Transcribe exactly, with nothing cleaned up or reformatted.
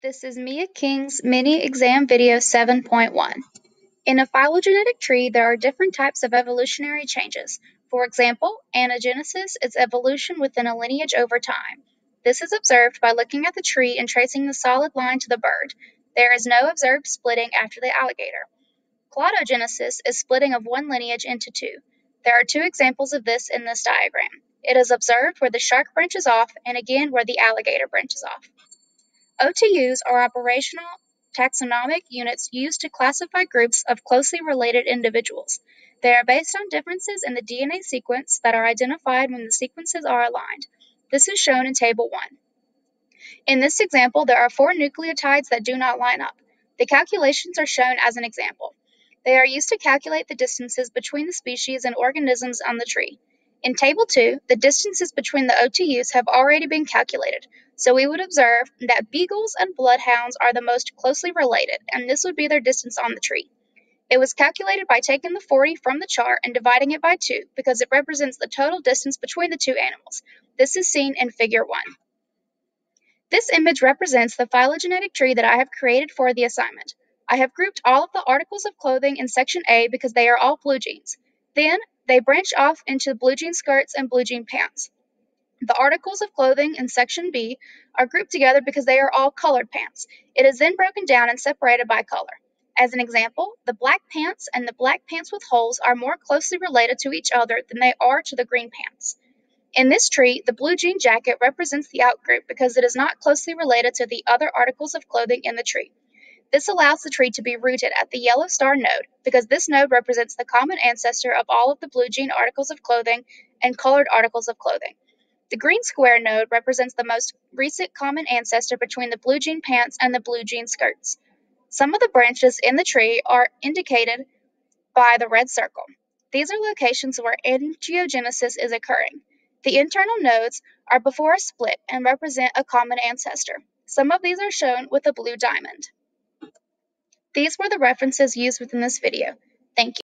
This is Mia King's mini exam video seven point one. In a phylogenetic tree, there are different types of evolutionary changes. For example, anagenesis is evolution within a lineage over time. This is observed by looking at the tree and tracing the solid line to the bird. There is no observed splitting after the alligator. Cladogenesis is splitting of one lineage into two. There are two examples of this in this diagram. It is observed where the shark branches off and again where the alligator branches off. O T Us are operational taxonomic units used to classify groups of closely related individuals. They are based on differences in the D N A sequence that are identified when the sequences are aligned. This is shown in Table one. In this example, there are four nucleotides that do not line up. The calculations are shown as an example. They are used to calculate the distances between the species and organisms on the tree. In Table two, the distances between the O T Us have already been calculated, so we would observe that beagles and bloodhounds are the most closely related, and this would be their distance on the tree. It was calculated by taking the forty from the chart and dividing it by two because it represents the total distance between the two animals. This is seen in Figure one. This image represents the phylogenetic tree that I have created for the assignment. I have grouped all of the articles of clothing in Section A because they are all blue jeans. Then, they branch off into blue jean skirts and blue jean pants. The articles of clothing in Section B are grouped together because they are all colored pants. It is then broken down and separated by color. As an example, the black pants and the black pants with holes are more closely related to each other than they are to the green pants. In this tree, the blue jean jacket represents the outgroup because it is not closely related to the other articles of clothing in the tree. This allows the tree to be rooted at the yellow star node because this node represents the common ancestor of all of the blue jean articles of clothing and colored articles of clothing. The green square node represents the most recent common ancestor between the blue jean pants and the blue jean skirts. Some of the branches in the tree are indicated by the red circle. These are locations where angiogenesis is occurring. The internal nodes are before a split and represent a common ancestor. Some of these are shown with a blue diamond. These were the references used within this video. Thank you.